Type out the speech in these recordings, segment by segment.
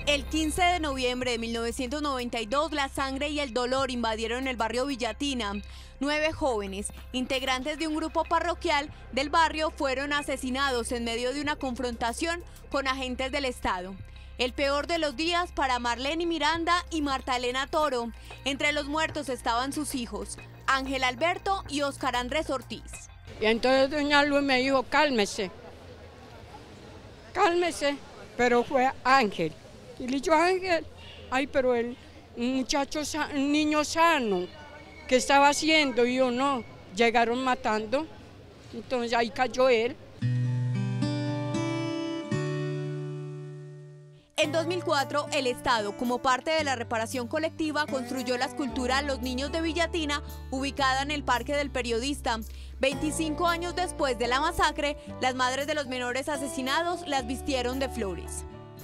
El 15 de noviembre de 1992, la sangre y el dolor invadieron el barrio Villatina. 9 jóvenes, integrantes de un grupo parroquial del barrio, fueron asesinados en medio de una confrontación con agentes del Estado. El peor de los días para Marlene Miranda y Marta Elena Toro. Entre los muertos estaban sus hijos, Ángel Alberto y Óscar Andrés Ortiz. Y entonces doña Luz me dijo, cálmese, pero fue Ángel. Y le dijo, Ángel, ay, pero el muchacho, un niño sano, ¿qué estaba haciendo? Y yo, no, llegaron matando, entonces ahí cayó él. En 2004, el Estado, como parte de la reparación colectiva, construyó la escultura Los Niños de Villatina, ubicada en el Parque del Periodista. 25 años después de la masacre, las madres de los menores asesinados las vistieron de flores.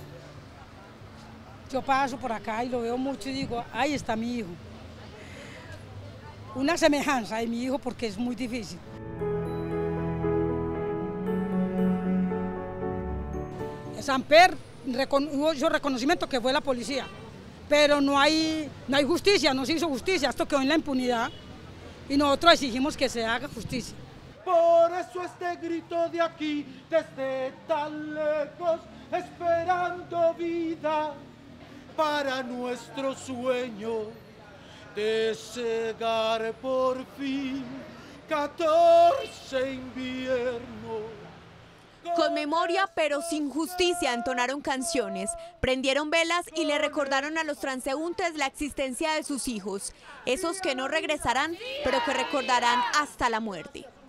Yo paso por acá y lo veo mucho y digo, ahí está mi hijo. Una semejanza de mi hijo porque es muy difícil. Samper hubo su reconocimiento que fue la policía, pero no hay justicia, no se hizo justicia, esto quedó en la impunidad y nosotros exigimos que se haga justicia. Por eso este grito de aquí, desde tan lejos, esperando vida para nuestro sueño de cegar por fin 14 inviernos. Con memoria pero sin justicia entonaron canciones, prendieron velas y le recordaron a los transeúntes la existencia de sus hijos, esos que no regresarán pero que recordarán hasta la muerte.